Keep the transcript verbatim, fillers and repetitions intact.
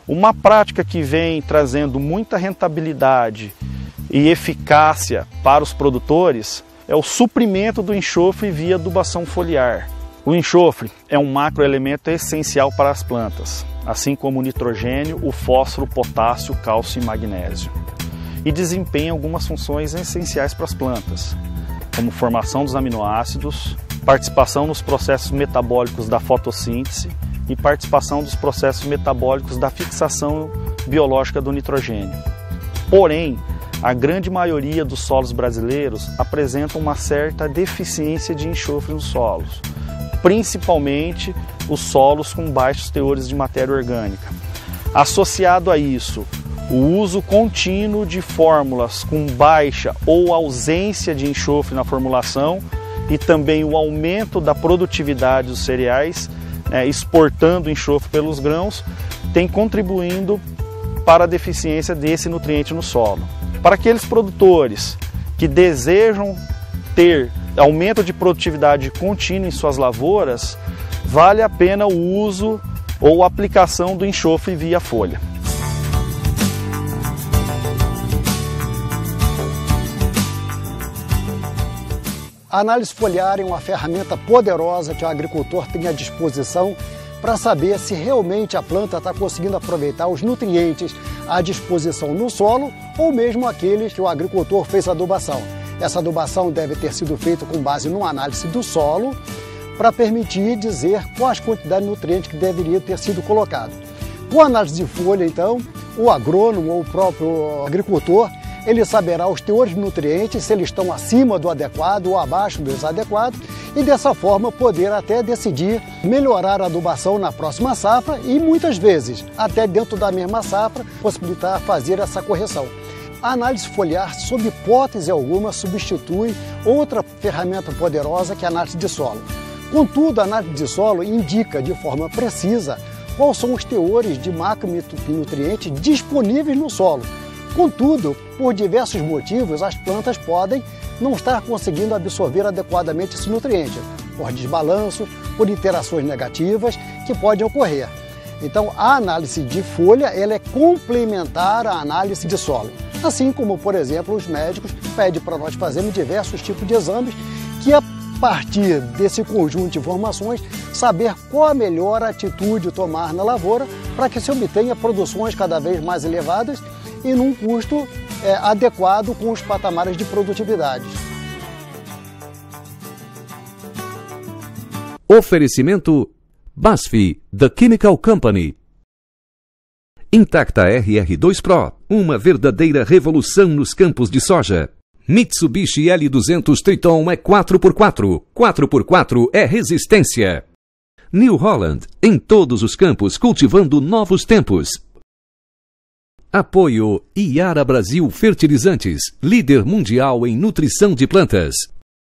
Uma prática que vem trazendo muita rentabilidade e eficácia para os produtores é o suprimento do enxofre via adubação foliar. O enxofre é um macroelemento essencial para as plantas, assim como o nitrogênio, o fósforo, o potássio, o cálcio e magnésio. E desempenha algumas funções essenciais para as plantas, como formação dos aminoácidos, participação nos processos metabólicos da fotossíntese e participação dos processos metabólicos da fixação biológica do nitrogênio. Porém, a grande maioria dos solos brasileiros apresenta uma certa deficiência de enxofre nos solos, principalmente os solos com baixos teores de matéria orgânica. Associado a isso, o uso contínuo de fórmulas com baixa ou ausência de enxofre na formulação e também o aumento da produtividade dos cereais, né, exportando enxofre pelos grãos, tem contribuindo para a deficiência desse nutriente no solo. Para aqueles produtores que desejam ter aumento de produtividade contínua em suas lavouras, vale a pena o uso ou aplicação do enxofre via folha. A análise foliar é uma ferramenta poderosa que o agricultor tem à disposição para saber se realmente a planta está conseguindo aproveitar os nutrientes à disposição no solo ou mesmo aqueles que o agricultor fez a adubação. Essa adubação deve ter sido feita com base numa análise do solo para permitir dizer quais quantidades de nutrientes que deveriam ter sido colocados. Com a análise de folha, então, o agrônomo ou o próprio agricultor, ele saberá os teores de nutrientes, se eles estão acima do adequado ou abaixo do desadequado, e dessa forma poder até decidir melhorar a adubação na próxima safra e muitas vezes, até dentro da mesma safra, possibilitar fazer essa correção. A análise foliar, sob hipótese alguma, substitui outra ferramenta poderosa que é a análise de solo. Contudo, a análise de solo indica de forma precisa quais são os teores de macronutrientes disponíveis no solo. Contudo, por diversos motivos, as plantas podem não estar conseguindo absorver adequadamente esse nutriente, por desbalanço, por interações negativas que podem ocorrer. Então, a análise de folha ela é complementar à análise de solo. Assim como, por exemplo, os médicos pedem para nós fazermos diversos tipos de exames que, a partir desse conjunto de informações, saber qual a melhor atitude tomar na lavoura para que se obtenha produções cada vez mais elevadas e num custo é, adequado com os patamares de produtividade. Oferecimento B A S F, The Chemical Company. Intacta R R dois Pro, uma verdadeira revolução nos campos de soja. Mitsubishi L duzentos Triton é quatro por quatro, quatro por quatro é resistência. New Holland, em todos os campos cultivando novos tempos. Apoio Iara Brasil Fertilizantes, líder mundial em nutrição de plantas.